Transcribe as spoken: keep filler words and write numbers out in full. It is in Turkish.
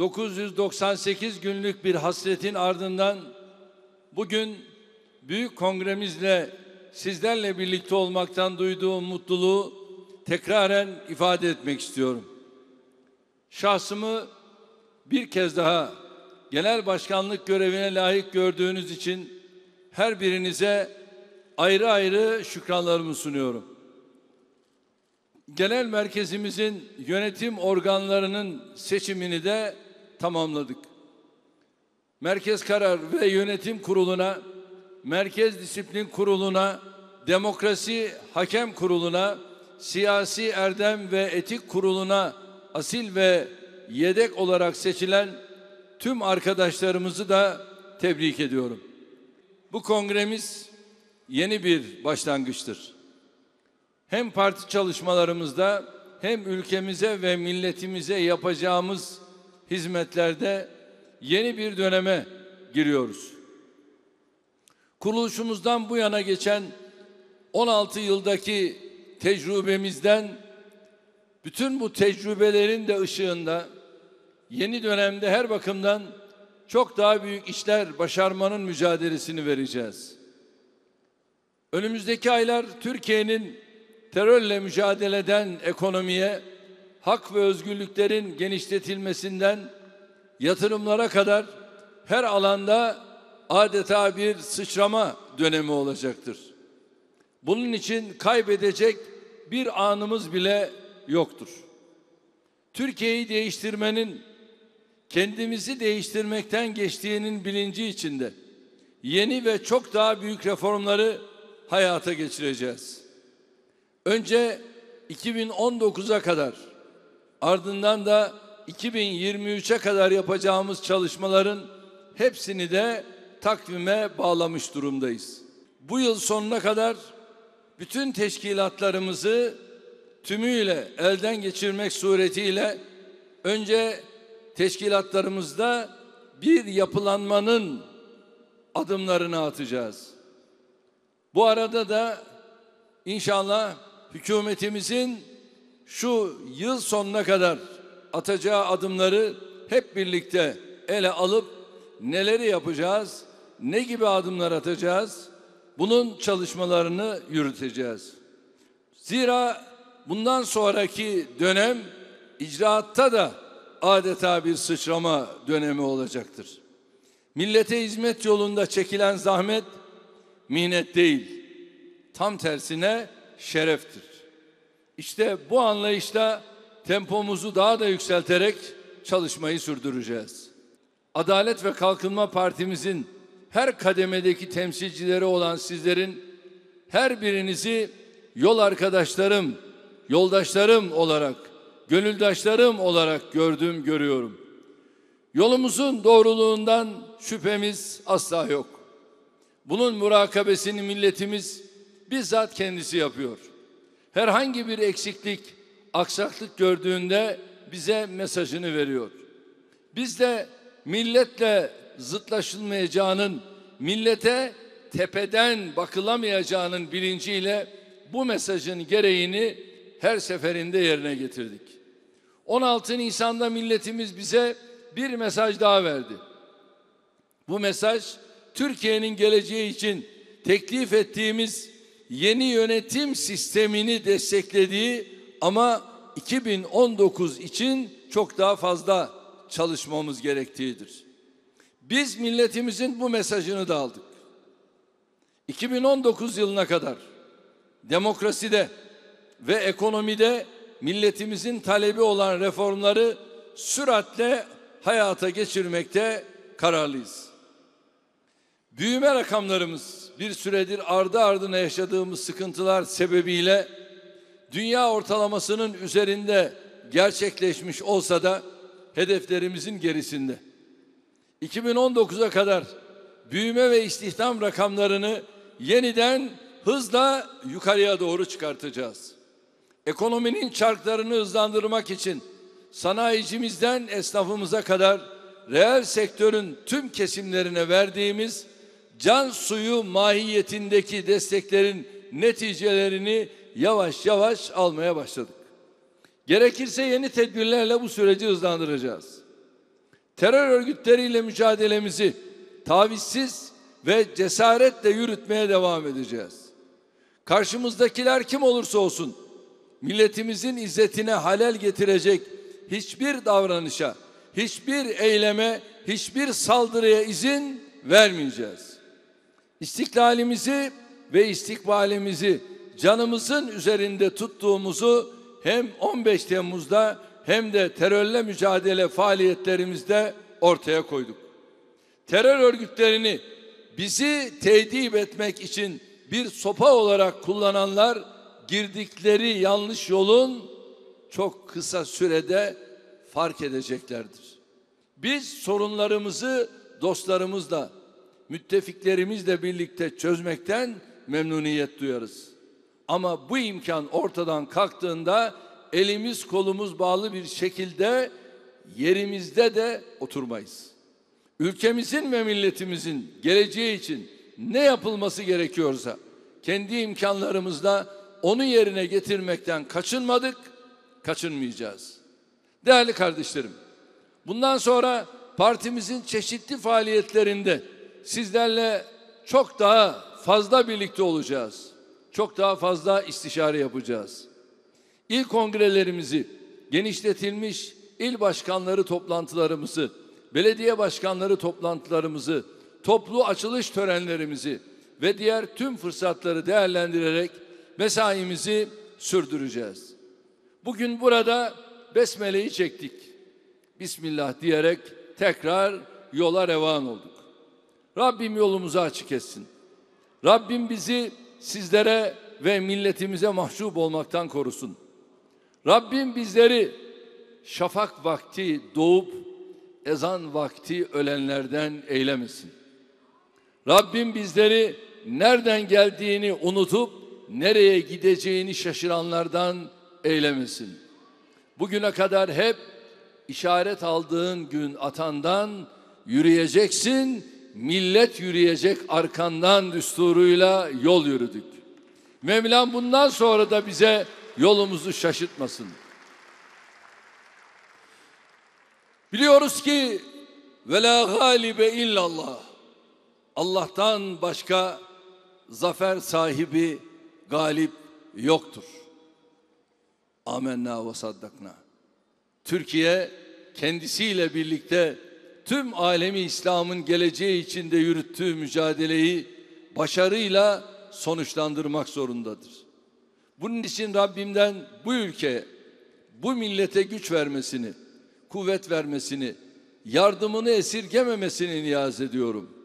dokuz yüz doksan sekiz günlük bir hasretin ardından bugün büyük kongremizle sizlerle birlikte olmaktan duyduğum mutluluğu tekraren ifade etmek istiyorum. Şahsımı bir kez daha genel başkanlık görevine layık gördüğünüz için her birinize ayrı ayrı şükranlarımı sunuyorum. Genel merkezimizin yönetim organlarının seçimini de tamamladık. Merkez Karar ve Yönetim Kurulu'na, Merkez Disiplin Kurulu'na, Demokrasi Hakem Kurulu'na, Siyasi Erdem ve Etik Kurulu'na asil ve yedek olarak seçilen tüm arkadaşlarımızı da tebrik ediyorum. Bu kongremiz yeni bir başlangıçtır. Hem parti çalışmalarımızda hem ülkemize ve milletimize yapacağımız hizmetlerde yeni bir döneme giriyoruz. Kuruluşumuzdan bu yana geçen on altı yıldaki tecrübemizden, bütün bu tecrübelerin de ışığında yeni dönemde her bakımdan çok daha büyük işler başarmanın mücadelesini vereceğiz. Önümüzdeki aylar Türkiye'nin terörle mücadeleden ekonomiye, hak ve özgürlüklerin genişletilmesinden yatırımlara kadar her alanda adeta bir sıçrama dönemi olacaktır. Bunun için kaybedecek bir anımız bile yoktur. Türkiye'yi değiştirmenin kendimizi değiştirmekten geçtiğinin bilinci içinde yeni ve çok daha büyük reformları hayata geçireceğiz. Önce iki bin on dokuza kadar, ardından da iki bin yirmi üçe kadar yapacağımız çalışmaların hepsini de takvime bağlamış durumdayız. Bu yıl sonuna kadar bütün teşkilatlarımızı tümüyle elden geçirmek suretiyle önce teşkilatlarımızda bir yapılanmanın adımlarını atacağız. Bu arada da inşallah hükümetimizin şu yıl sonuna kadar atacağı adımları hep birlikte ele alıp neleri yapacağız, ne gibi adımlar atacağız, bunun çalışmalarını yürüteceğiz. Zira bundan sonraki dönem icraatta da adeta bir sıçrama dönemi olacaktır. Millete hizmet yolunda çekilen zahmet minnet değil, tam tersine şereftir. İşte bu anlayışla tempomuzu daha da yükselterek çalışmayı sürdüreceğiz. Adalet ve Kalkınma Partimizin her kademedeki temsilcileri olan sizlerin her birinizi yol arkadaşlarım, yoldaşlarım olarak, gönüldaşlarım olarak gördüm, görüyorum. Yolumuzun doğruluğundan şüphemiz asla yok. Bunun murakabesini milletimiz bizzat kendisi yapıyor. Herhangi bir eksiklik, aksaklık gördüğünde bize mesajını veriyor. Biz de milletle zıtlaşılmayacağının, millete tepeden bakılamayacağının bilinciyle bu mesajın gereğini her seferinde yerine getirdik. on altı Nisan'da milletimiz bize bir mesaj daha verdi. Bu mesaj Türkiye'nin geleceği için teklif ettiğimiz yeni yönetim sistemini desteklediği ama iki bin on dokuz için çok daha fazla çalışmamız gerektiğidir. Biz milletimizin bu mesajını da aldık. iki bin on dokuz yılına kadar demokraside ve ekonomide milletimizin talebi olan reformları süratle hayata geçirmekte kararlıyız. Büyüme rakamlarımız bir süredir ardı ardına yaşadığımız sıkıntılar sebebiyle dünya ortalamasının üzerinde gerçekleşmiş olsa da hedeflerimizin gerisinde. iki bin on dokuza kadar büyüme ve istihdam rakamlarını yeniden hızla yukarıya doğru çıkartacağız. Ekonominin çarklarını hızlandırmak için sanayicimizden esnafımıza kadar reel sektörün tüm kesimlerine verdiğimiz can suyu mahiyetindeki desteklerin neticelerini yavaş yavaş almaya başladık. Gerekirse yeni tedbirlerle bu süreci hızlandıracağız. Terör örgütleriyle mücadelemizi tavizsiz ve cesaretle yürütmeye devam edeceğiz. Karşımızdakiler kim olursa olsun milletimizin izzetine halel getirecek hiçbir davranışa, hiçbir eyleme, hiçbir saldırıya izin vermeyeceğiz. İstiklalimizi ve istikbalimizi canımızın üzerinde tuttuğumuzu hem on beş Temmuz'da hem de terörle mücadele faaliyetlerimizde ortaya koyduk. Terör örgütlerini bizi tehdit etmek için bir sopa olarak kullananlar girdikleri yanlış yolun çok kısa sürede fark edeceklerdir. Biz sorunlarımızı dostlarımızla, müttefiklerimizle birlikte çözmekten memnuniyet duyarız. Ama bu imkan ortadan kalktığında elimiz kolumuz bağlı bir şekilde yerimizde de oturmayız. Ülkemizin ve milletimizin geleceği için ne yapılması gerekiyorsa kendi imkanlarımızla onu yerine getirmekten kaçınmadık, kaçınmayacağız. Değerli kardeşlerim, bundan sonra partimizin çeşitli faaliyetlerinde sizlerle çok daha fazla birlikte olacağız. Çok daha fazla istişare yapacağız. İl kongrelerimizi, genişletilmiş il başkanları toplantılarımızı, belediye başkanları toplantılarımızı, toplu açılış törenlerimizi ve diğer tüm fırsatları değerlendirerek mesaimizi sürdüreceğiz. Bugün burada besmeleyi çektik. Bismillah diyerek tekrar yola revan olduk. Rabbim yolumuzu açık etsin. Rabbim bizi sizlere ve milletimize mahcup olmaktan korusun. Rabbim bizleri şafak vakti doğup ezan vakti ölenlerden eylemesin. Rabbim bizleri nereden geldiğini unutup nereye gideceğini şaşıranlardan eylemesin. Bugüne kadar hep işaret aldığın gün atandan yürüyeceksin, millet yürüyecek arkandan düsturuyla yol yürüdük. Mevlam bundan sonra da bize yolumuzu şaşırtmasın. Biliyoruz ki ve la galibe illallah. Allah'tan başka zafer sahibi galip yoktur. Amenna ve saddakna. Türkiye kendisiyle birlikte tüm alemi İslam'ın geleceği içinde yürüttüğü mücadeleyi başarıyla sonuçlandırmak zorundadır. Bunun için Rabbimden bu ülkeye, bu millete güç vermesini, kuvvet vermesini, yardımını esirgememesini niyaz ediyorum.